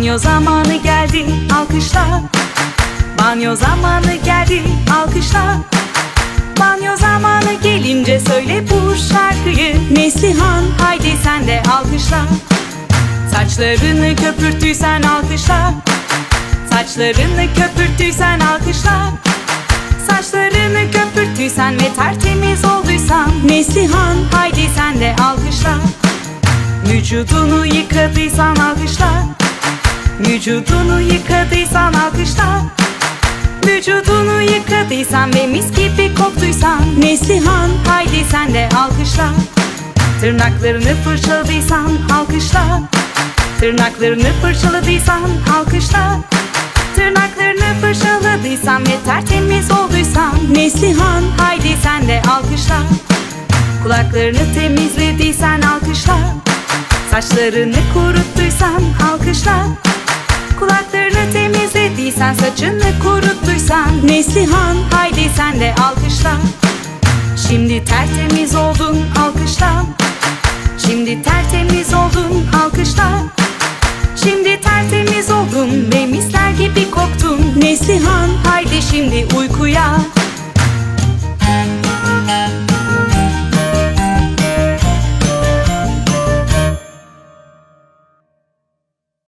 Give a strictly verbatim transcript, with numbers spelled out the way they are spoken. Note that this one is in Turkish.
Banyo zamanı geldi, alkışla. Banyo zamanı geldi, alkışla. Banyo zamanı gelince söyle bu şarkıyı. Neslihan, haydi sen de alkışla. Saçlarını köpürttüysen alkışla. Saçlarını köpürttüysen alkışla. Saçlarını köpürttüysen ve tertemiz olduysan Neslihan, haydi sen de alkışla. Vücudunu yıkadıysan alkışla. Vücudunu yıkadıysan alkışla. Vücudunu yıkadıysan ve mis gibi koktuysan Neslihan, haydi sen de alkışla. Tırnaklarını fırçaladıysan alkışla. Tırnaklarını fırçaladıysan alkışla. Tırnaklarını fırçaladıysan ve tertemiz olduysan Neslihan, haydi sen de alkışla. Kulaklarını temizlediysen alkışla. Saçlarını kuruttuysan alkışla. Kulaklarını temizlediysen, saçını kuruttuysan Neslihan, haydi sen de alkışla. Şimdi tertemiz oldun, alkışla. Şimdi tertemiz oldun, alkışla. Şimdi tertemiz oldun ve misler gibi koktun Neslihan, haydi şimdi uykuya.